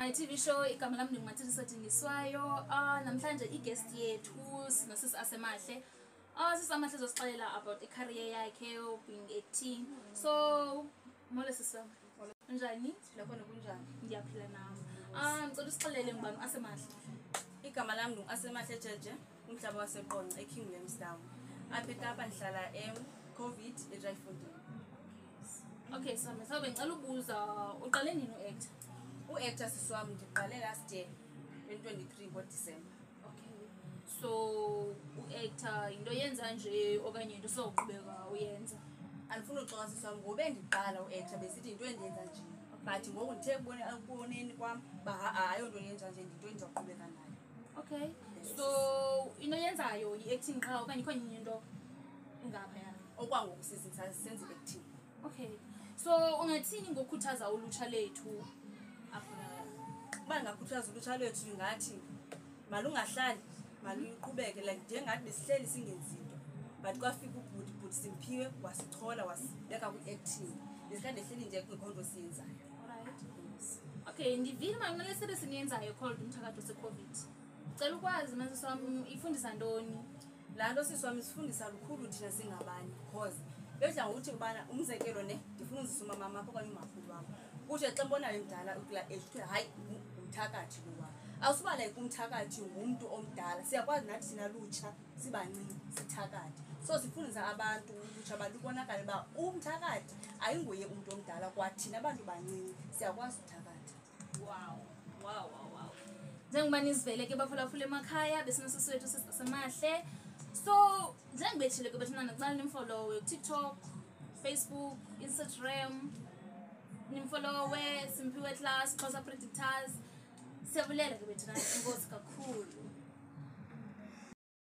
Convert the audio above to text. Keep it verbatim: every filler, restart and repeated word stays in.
My T V show igama lami ndingumathilisa dingiswayo. Ah namhlanje i-guest yethu sinosisi asemahle. Ah sisi amahle uzosixelela about i-career yakhe being acting. So mole sisami. Unjani? Lapho nokunjani? Ngiyaphila nami. Ah ngicela usixelele ngibani asemahle. Igama lami ngu asemahle jeje, umhlaba waseBonca eKing Williamstown. Apha eKapa ndihlala em COVID e-Dry Fountain. Okay, so mhlawumbe ngicela ukubuza uqale nini u-act? U-actor siswami ndiqale last year twenty-twenty-three ngoDisemba. Okay. So u-actor into yenza nje okanye into soqhubeka uyenza? Andifuna uxoxa siswami ngobe ndiqala u-actor besithi into endenza nje. But ngoku ndithe kubona ukuboneni kwam ba hayo into yenza nje into enza uqhubeka nayo. Okay. So into yenzayo i-acting qha okanye khona enye into ngapha yana? Okwangoku sisenza acting. Okay. So ungathini ngokukhuthaza ulutsha lethu apha? Kuba ngakhuthaza ulutsha lethu ngathi malungahlali maluqhubeke like njengathi besihleli singenzi into but kwafika ubhuti bhuti simphiwe wasithola wasibeka ku-acting lesikade ehleli nje kwikhonto siyenzayo. Alright. Okay, ndivile manje nale series niyenzayo called umthakathi wase-COVID. Cela ukwazi manje sami ifundisa ntoni? La nto siswami sifundisa lukhulu thina singabanye because bedla ngokuthi ubana umzekelo ne ndifuna uzisa umama apho okanye umakhulu wam kuthi xa mbona le mdala ukula age uthi hayi umthakathi lowa awusuba like umthakathi ngumuntu omdala siyakwazi nathi thina lutsha sibancinci sithakathi so sifundisa abantu ulutsha balubonakala ba umthakathi ayinguye umuntu omdala kwathina abantu bancinci siyakwazi uthakathi. Wow wow wow wow. Njengoba nizivele ke bafulafula emakhaya besinosisi wethu asemahle. So njengibethile ke bethina naqala nimfollow TikTok, Facebook, Instagram, nimfollow simphiwe class xhosa predictors. Siyabulela ke bethina inkosi kakhulu.